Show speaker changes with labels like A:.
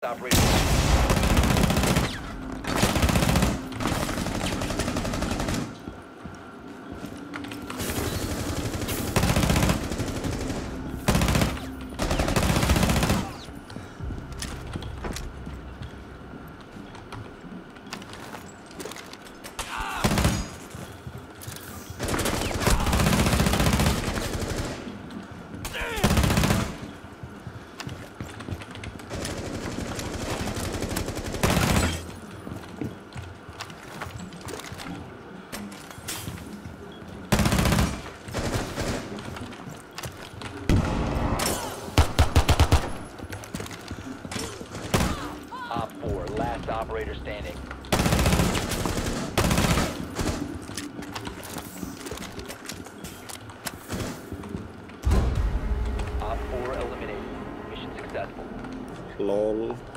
A: Operator. Op 4, last operator standing. Op 4 eliminated. Mission successful.
B: Lol.